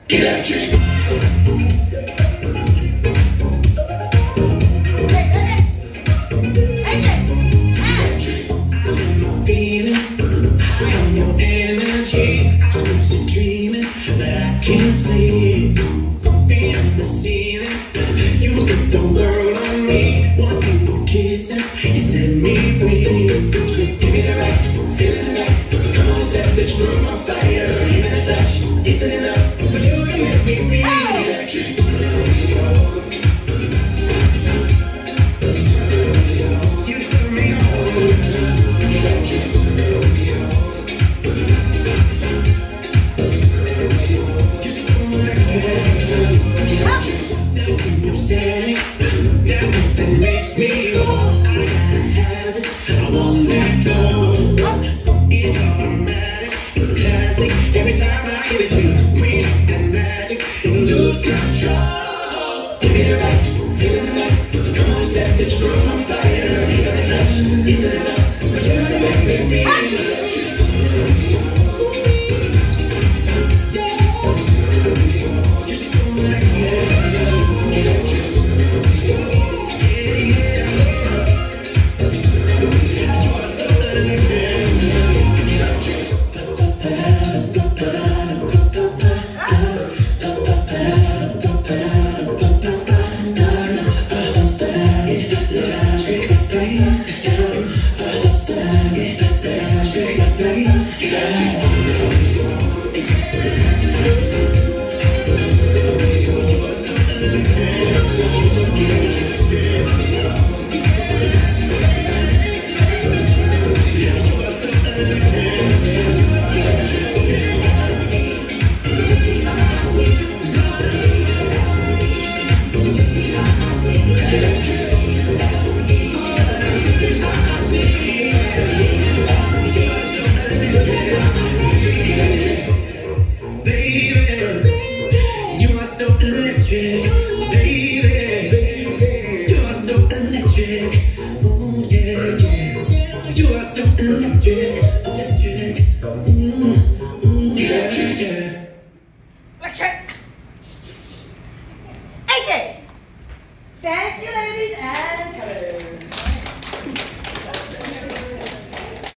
Electric. Dreaming, but I can't sleep. Feet on the ceiling, you put the world on me. One single kiss and you set me free. Give me the right, feel it tonight. Come on, set this room on fire. Even a touch isn't enough for you to make me feel electric. You turn me on, electric. Makes me go, I gotta have it, I won't let go. It's automatic, it's classic. Every time I give it to you, we like that magic and lose control. Give me the right, feel it tonight. Come on, set this room on fire. Even a touch isn't enough for you to make me feel electric. You're so electric. AJ! Thank you, ladies and colors.